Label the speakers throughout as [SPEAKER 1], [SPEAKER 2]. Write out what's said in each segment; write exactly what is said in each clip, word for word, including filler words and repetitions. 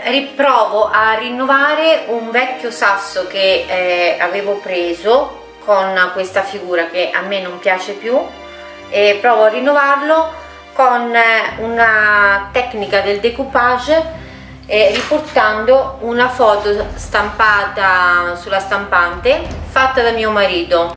[SPEAKER 1] riprovo a rinnovare un vecchio sasso che eh, avevo preso con questa figura che a me non piace più, e provo a rinnovarlo con una tecnica del decoupage, eh, riportando una foto stampata sulla stampante fatta da mio marito.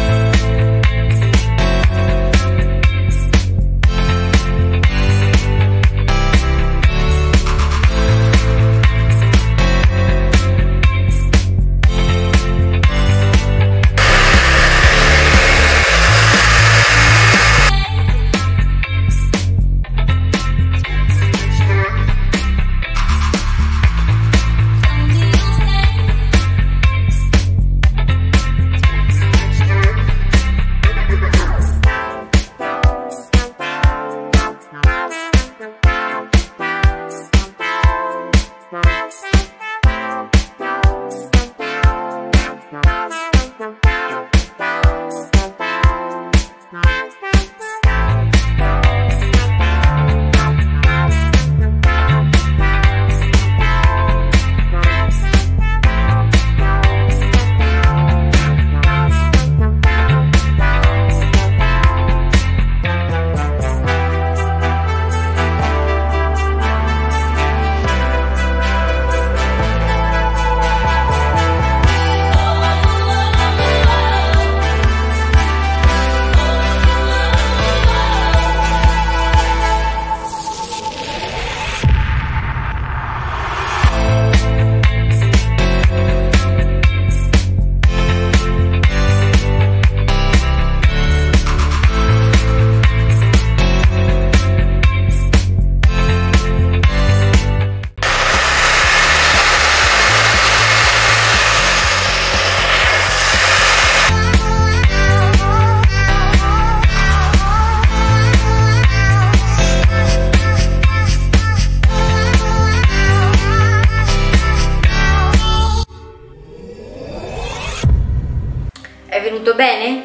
[SPEAKER 1] È venuto bene?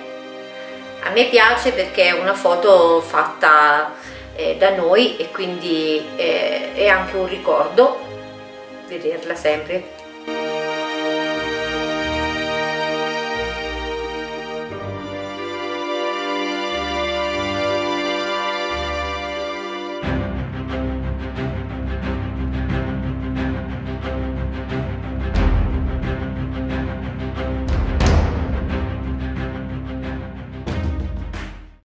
[SPEAKER 1] A me piace perché è una foto fatta eh, da noi, e quindi eh, è anche un ricordo vederla sempre.